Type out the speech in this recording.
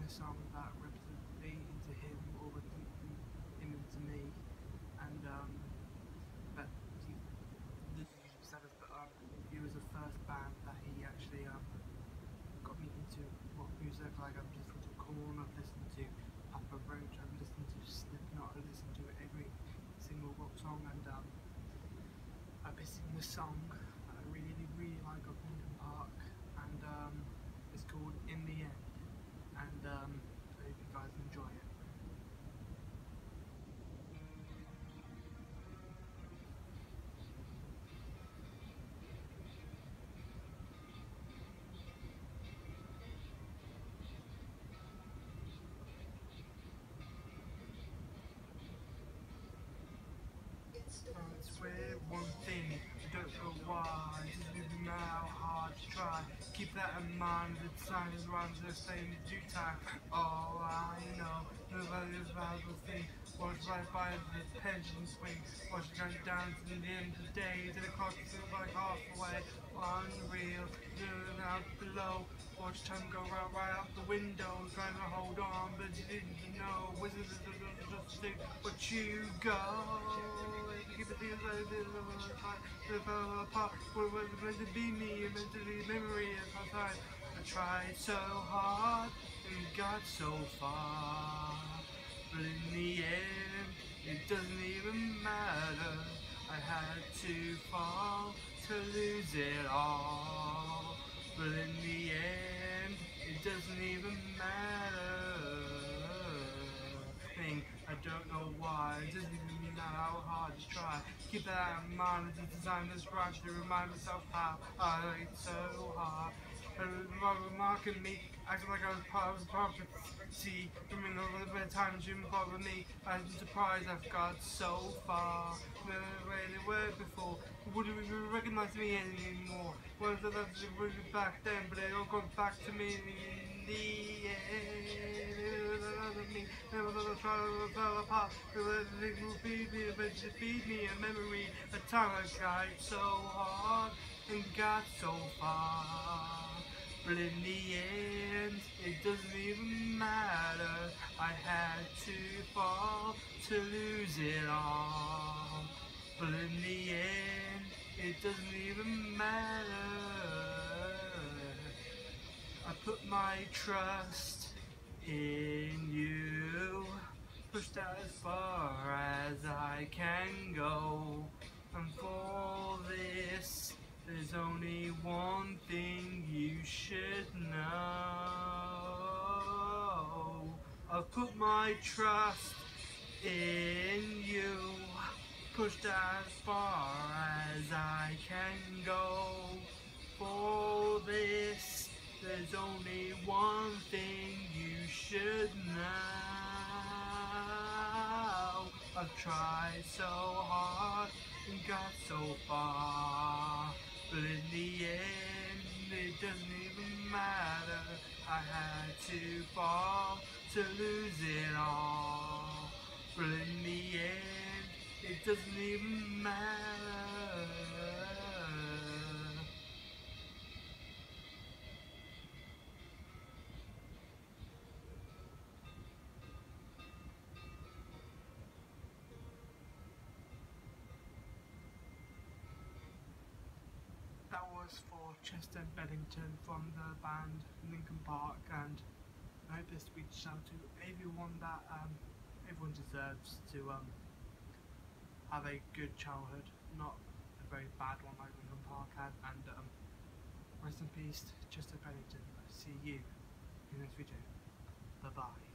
song that represented me into him, or him into me, and but this is sad, but he was the first band that he actually got me into rock music. Like I've listened to Korn, I've listened to Papa Roach, I've listened to Slipknot, I've listened to every single rock song, and I've been singing the song that I really like of Linkin Park, and it's called In the End, and I hope you guys enjoy it. I swear one thing, I don't know why, just moving now, hard to try. Keep that in mind, the time is around the same due time. All I know, nobody is valuable thing. Watch right by the pendulum swing. Watch it going down to the end of the day. To the clock feels like halfway. Unreal, living out below. Watch time go right out the window. Trying to hold on, but you didn't know. Wizards just think what you go. Keep it to fall apart. What was meant to be me, meant to be memory of my time. I tried so hard and got so far, but in the end, it doesn't even matter. I had to fall to lose it all, but in the end, it doesn't even matter. I don't know why, it doesn't even matter how hard to try. Keep that in mind as I design this rhyme to remind myself how I worked so hard. Remarking me, acting like I was part of the prophecy. Remembering all the time you involved with me. I'm surprised I've got so far. Never really were before. Wouldn't even recognize me anymore. Was it that really back then, but it all comes back to me in the end. Me, never let us try to fell apart. Everything will feed me, eventually feed me a memory. A time I tried so hard and got so far, but in the end, it doesn't even matter. I had to fall to lose it all, but in the end, it doesn't even matter. I put my trust in you, pushed out as far as I can go, and for this there's only one thing you should know. I've put my trust in you, pushed as far as I can go. For this, there's only one thing you should know. I've tried so hard and got so far, but in the end, it doesn't even matter. I had to fall to lose it all, but in the end, it doesn't even matter. That was for Chester Bennington from the band Linkin Park, and I hope this reached out to everyone that everyone deserves to have a good childhood, not a very bad one like Linkin Park had, and rest in peace Chester Bennington. See you in this video. Bye bye.